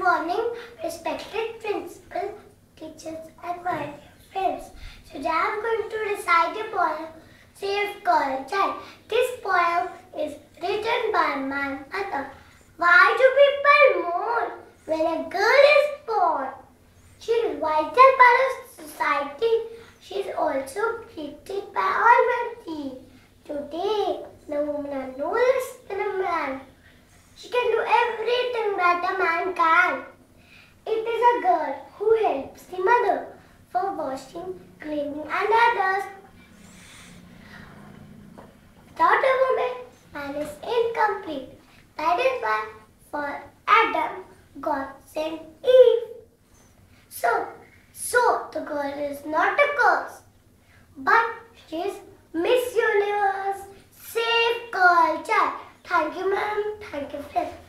morning, respected principal, teachers and my friends. Today I am going to recite a poem, Save Girl Child. This poem is written by my mother. Why do people mourn when a girl is born? She is a vital part of society. She is also treated by Almighty. Today, the woman is no less than a man. She can do everything that a man can. It is a girl who helps the mother for washing, cleaning and others. Without a woman, man is incomplete. That is why for Adam, God sent Eve. So the girl is not a curse, but she is Miss Universe. Save Girl Child. Thank you, ma'am. Thank you, friends.